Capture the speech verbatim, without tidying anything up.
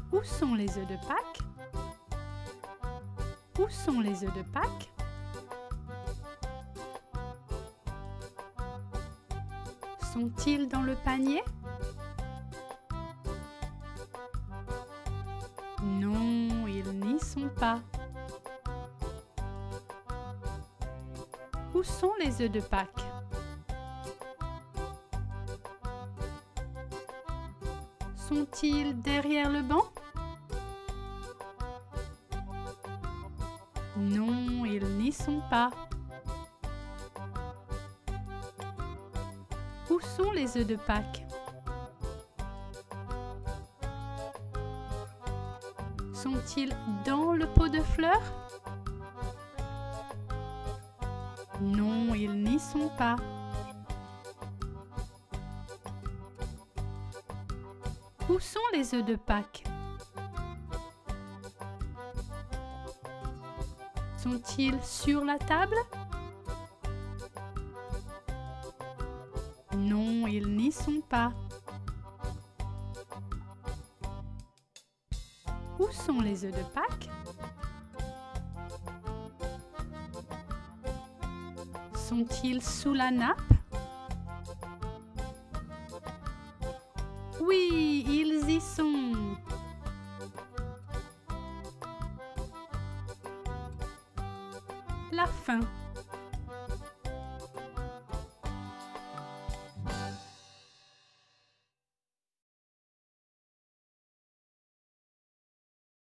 Où sont les œufs de Pâques? Où sont les œufs de Pâques? Sont-ils dans le panier? Non, ils n'y sont pas. Où sont les œufs de Pâques? Sont-ils derrière le banc? Non, ils n'y sont pas. Où sont les œufs de Pâques? Sont-ils dans le pot de fleurs? Non, ils n'y sont pas. Où sont les œufs de Pâques? Sont-ils sur la table? Non, ils n'y sont pas. Où sont les œufs de Pâques? Sont-ils sous la nappe? Oui, ils y sont. La fin.